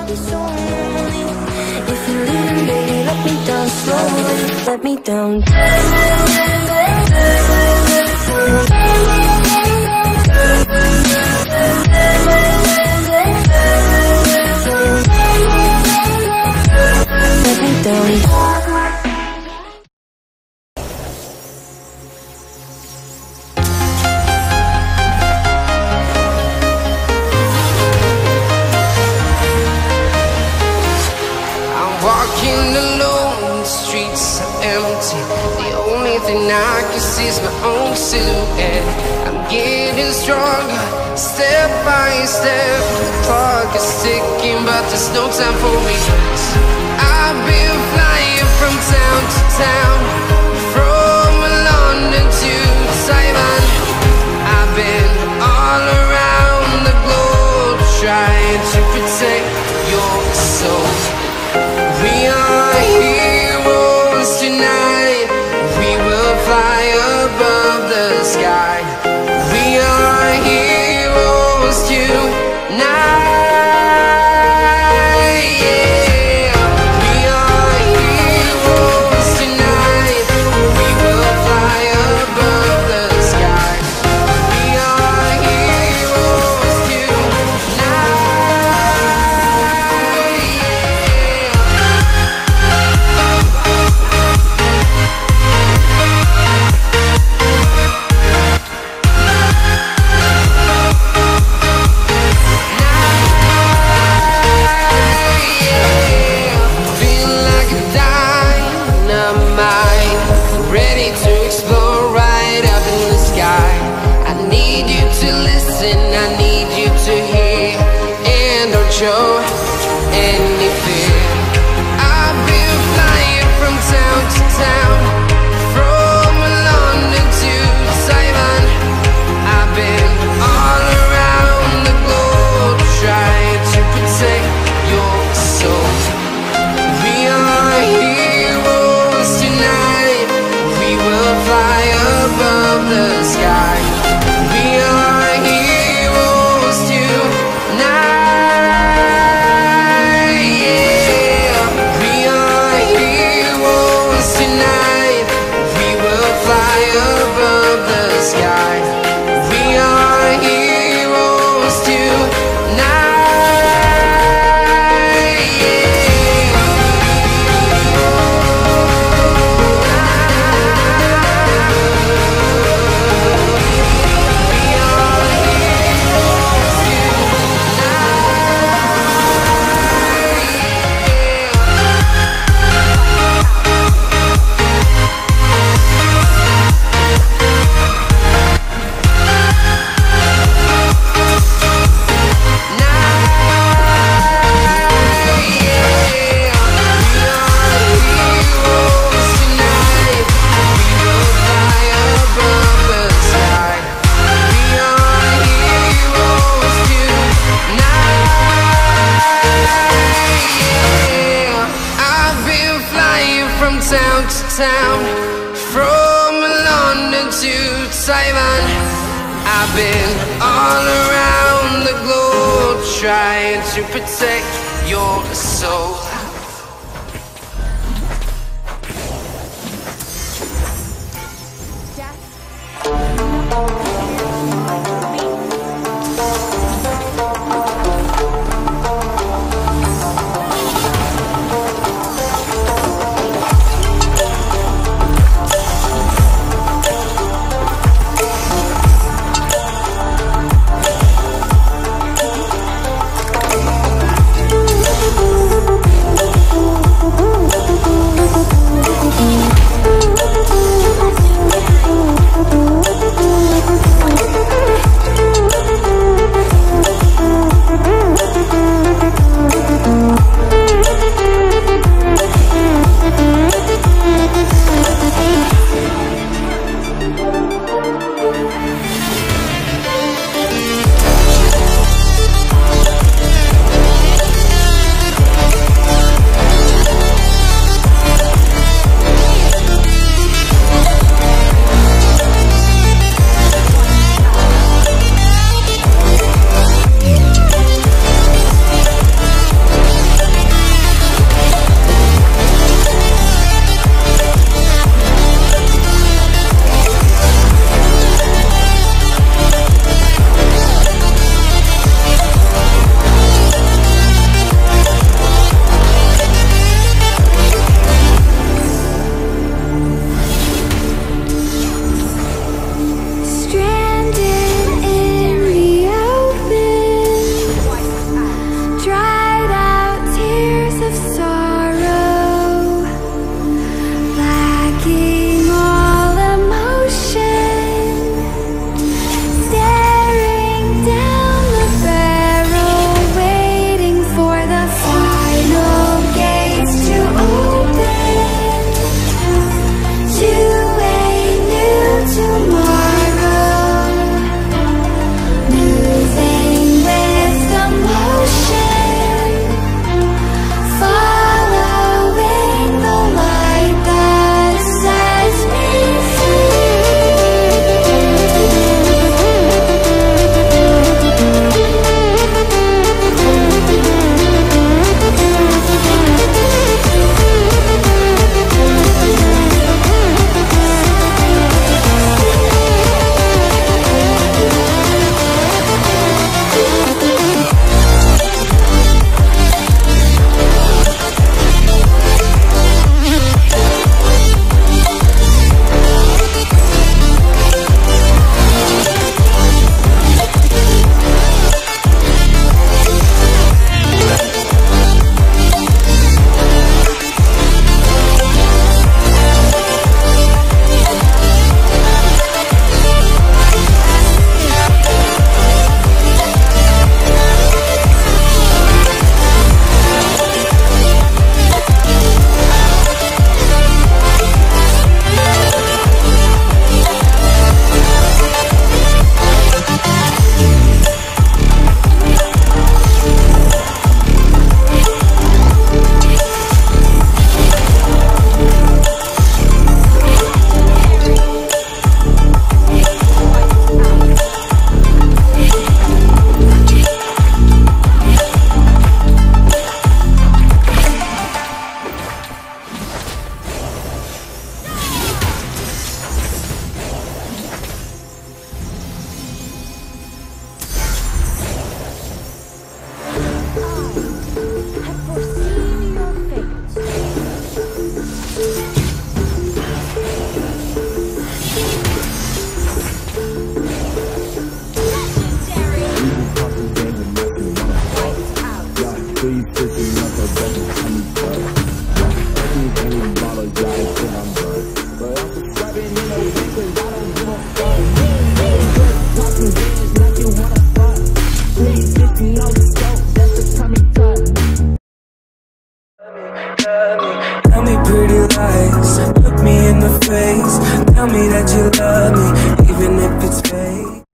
be so lonely. If you're leaving, baby, let me down slowly. Let me down. Let me down. Walking alone, the streets are empty. The only thing I can see is my own silhouette. I'm getting stronger, step by step. The clock is ticking, but there's no time for me. I've been flying from town to town, from London to Taiwan. I've been all around the globe, trying to protect your soul. We are heroes tonight. We will fly above the sky. We are heroes tonight. Yeah. We are heroes tonight. We will fly above the sky. We are heroes tonight. Show any fear. I've been flying from town to town, from London to Taiwan. I've been all around the globe, trying to protect your soul. We are heroes tonight. We will fly above the sky. We are heroes tonight. Town, from London to Taiwan. I've been all around the globe, trying to protect your soul. Tell me pretty lies, look me in the face. Tell me that you love me,